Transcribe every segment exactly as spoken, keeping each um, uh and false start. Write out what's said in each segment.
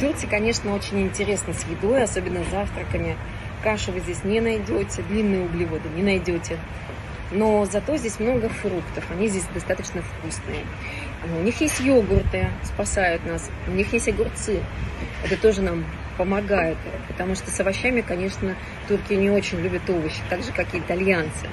Турции, конечно, очень интересно с едой, особенно с завтраками. Каши вы здесь не найдете, длинные углеводы не найдете. Но зато здесь много фруктов, они здесь достаточно вкусные. У них есть йогурты, спасают нас, у них есть огурцы. Это тоже нам помогает, потому что с овощами, конечно, турки не очень любят овощи, так же, как и итальянцы.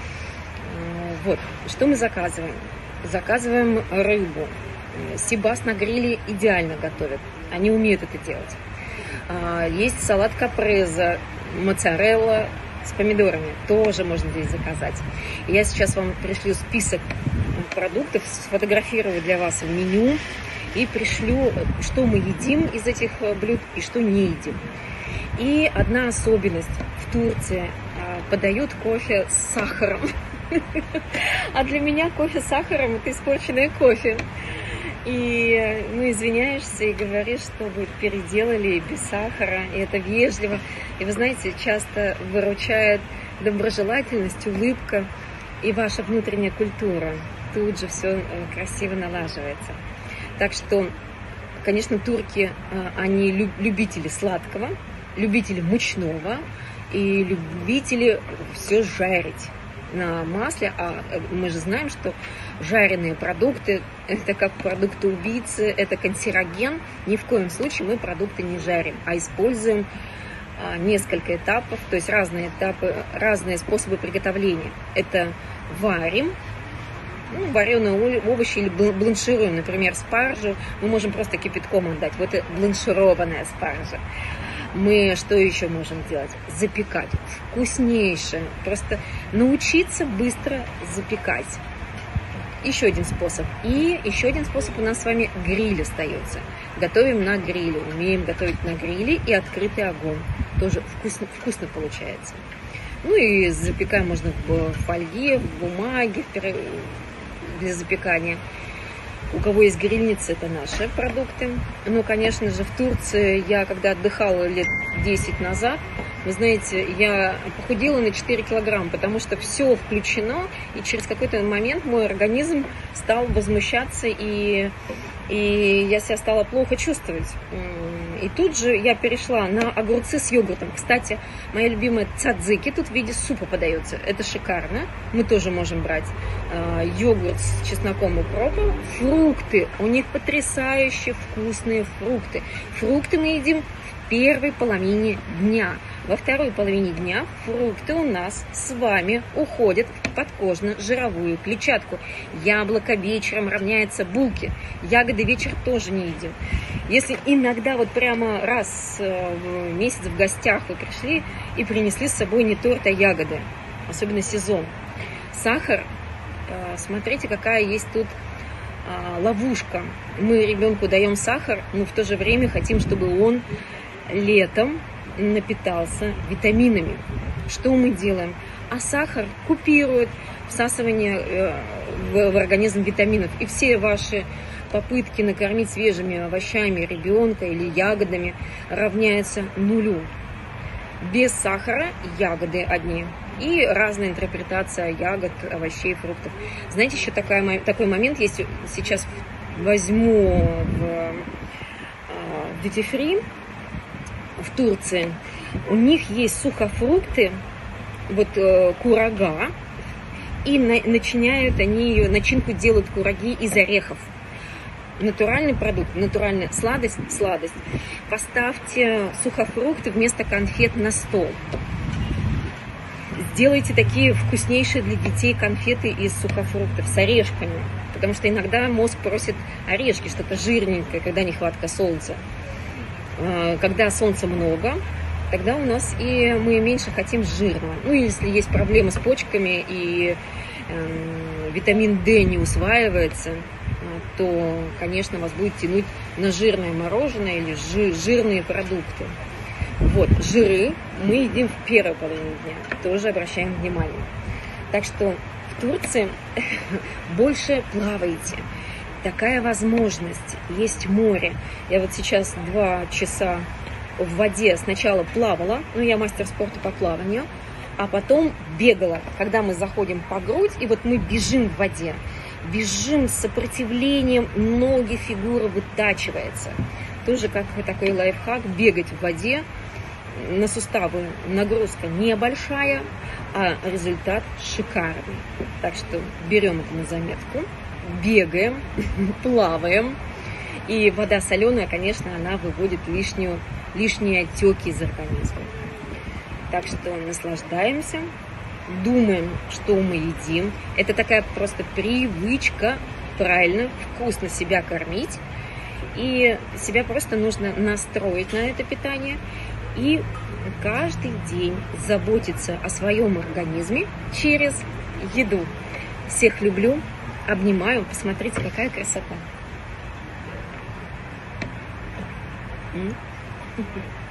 Вот, что мы заказываем? Заказываем рыбу. Сибас на гриле идеально готовят, они умеют это делать. Есть салат капреза, моцарелла с помидорами, тоже можно здесь заказать. Я сейчас вам пришлю список продуктов, сфотографирую для вас в меню и пришлю, что мы едим из этих блюд и что не едим. И одна особенность: в Турции подают кофе с сахаром. А для меня кофе с сахаром – это испорченное кофе. И, ну, извиняешься и говоришь, чтобы переделали без сахара, и это вежливо. И вы знаете, часто выручает доброжелательность, улыбка и ваша внутренняя культура. Тут же все красиво налаживается. Так что, конечно, турки, они любители сладкого, любители мучного и любители все жарить на масле, а мы же знаем, что жареные продукты – это как продукты убийцы, это канцероген. Ни в коем случае мы продукты не жарим, а используем несколько этапов, то есть разные этапы, разные способы приготовления. Это варим, ну, вареные овощи или бланшируем, например, спаржу, мы можем просто кипятком отдать. Вот это бланшированная спаржа. Мы что еще можем делать? Запекать. Вкуснейшее. Просто научиться быстро запекать. Еще один способ. И еще один способ у нас с вами гриль остается. Готовим на гриле. Умеем готовить на гриле и открытый огонь. Тоже вкусно, вкусно получается. Ну и запекаем можно в фольге, в бумаге для запекания. У кого есть грильница, это наши продукты. Но, конечно же, в Турции я, когда отдыхала лет десять назад, вы знаете, я похудела на четыре килограмма, потому что все включено, и через какой-то момент мой организм стал возмущаться, и, и я себя стала плохо чувствовать. И тут же я перешла на огурцы с йогуртом. Кстати, моя любимая цадзики тут в виде супа подается. Это шикарно. Мы тоже можем брать э, йогурт с чесноком и укропом. Фрукты. У них потрясающе вкусные фрукты. Фрукты мы едим в первой половине дня. Во второй половине дня фрукты у нас с вами уходят в подкожно-жировую клетчатку. Яблоко вечером равняется булке. Ягоды вечером тоже не едим. Если иногда вот прямо раз в месяц в гостях вы пришли и принесли с собой не торт, а ягоды, особенно сезон. Сахар, смотрите, какая есть тут ловушка. Мы ребенку даем сахар, но в то же время хотим, чтобы он летом напитался витаминами. Что мы делаем? А сахар купирует всасывание в, в организм витаминов. И все ваши попытки накормить свежими овощами ребенка или ягодами равняются нулю. Без сахара ягоды одни. И разная интерпретация ягод, овощей, фруктов. Знаете, еще такая, такой момент есть. Сейчас возьму в, в Duty Free в Турции. У них есть сухофрукты, вот э, курага, и на, начиняют они ее, начинку делают кураги из орехов. Натуральный продукт, натуральная сладость, сладость. Поставьте сухофрукты вместо конфет на стол. Сделайте такие вкуснейшие для детей конфеты из сухофруктов с орешками, потому что иногда мозг просит орешки, что-то жирненькое, когда нехватка солнца. Когда солнца много, тогда у нас и мы меньше хотим жирного. Ну, если есть проблемы с почками и э, витамин D не усваивается, то, конечно, вас будет тянуть на жирное мороженое или жир, жирные продукты. Вот, жиры мы едим в первой половине дня, тоже обращаем внимание. Так что в Турции больше плаваете. Такая возможность, есть море. Я вот сейчас два часа в воде сначала плавала, ну я мастер спорта по плаванию, а потом бегала, когда мы заходим по грудь, и вот мы бежим в воде. Бежим с сопротивлением, ноги, фигура вытачивается. тоже как такой лайфхак, бегать в воде. На суставы нагрузка небольшая, а результат шикарный. Так что берем это на заметку, бегаем, плаваем. И вода соленая, конечно, она выводит лишнюю, лишние отеки из организма. Так что наслаждаемся, думаем, что мы едим. Это такая просто привычка правильно, вкусно себя кормить. И себя просто нужно настроить на это питание. И каждый день заботиться о своем организме через еду. Всех люблю, обнимаю. Посмотрите, какая красота. М?